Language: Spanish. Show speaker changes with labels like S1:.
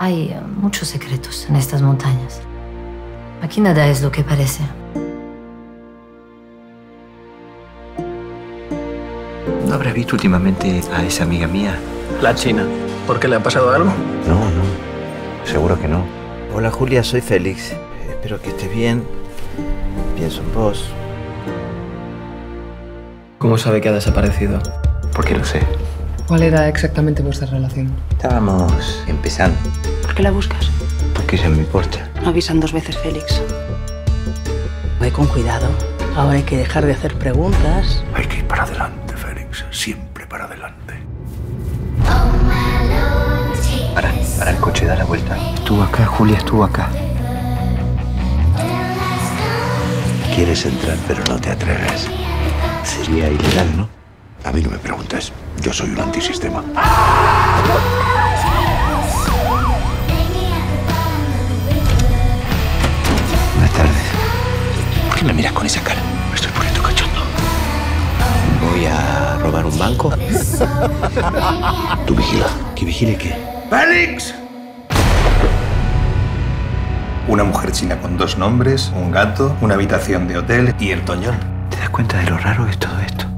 S1: Hay muchos secretos en estas montañas. Aquí nada es lo que parece.
S2: ¿No habrás visto últimamente a esa amiga mía?
S3: La China. ¿Por qué le ha pasado algo?
S2: No, seguro que no. Hola Julia, soy Félix. Espero que estés bien. Pienso en vos.
S3: ¿Cómo sabe que ha desaparecido?
S2: Porque lo sé.
S4: ¿Cuál era exactamente vuestra relación?
S2: Estábamos empezando.
S5: ¿Por qué la buscas?
S2: Porque ella me importa.
S5: No avisan 2 veces, Félix. Ve con cuidado. Ahora hay que dejar de hacer preguntas.
S6: Hay que ir para adelante, Félix. Siempre para adelante.
S2: Para el coche, da la vuelta. Estuvo acá, Julia, estuvo acá. Quieres entrar, pero no te atreves. Sería ilegal, ¿no?
S6: A mí no me preguntes. Yo soy un antisistema.
S2: Buenas tardes. ¿Por qué me miras con esa cara?
S6: Me estoy poniendo cachondo.
S2: Voy a robar un banco.
S6: Tú vigila.
S2: ¿Que vigile qué?
S6: ¡Félix! Una mujer china con 2 nombres, un gato, una habitación de hotel y el Toñón.
S2: ¿Te das cuenta de lo raro que es todo esto?